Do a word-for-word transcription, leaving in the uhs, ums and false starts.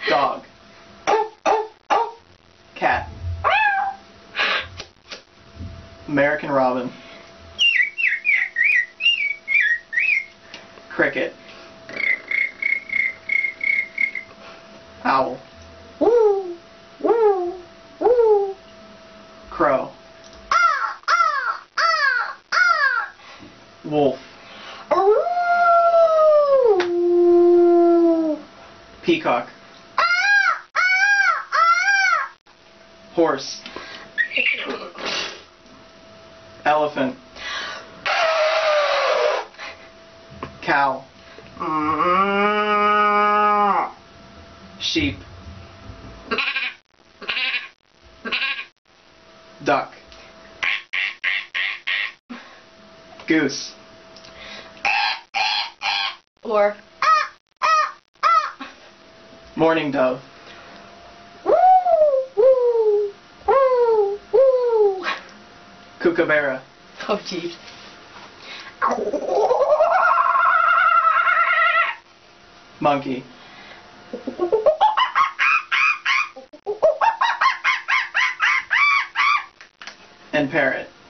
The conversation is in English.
Dog. Cat. American robin. Cricket. Owl. Woo, woo, woo. Crow. Ah, ah, ah, ah. Wolf. Ooh. Peacock. Ah, ah, ah. Horse. Elephant. Cow. Sheep. Duck. Goose. Or ah, ah, ah. Mourning dove. Woo, woo, woo, woo. Kookaburra. Oh, jeez. Monkey. And parrot.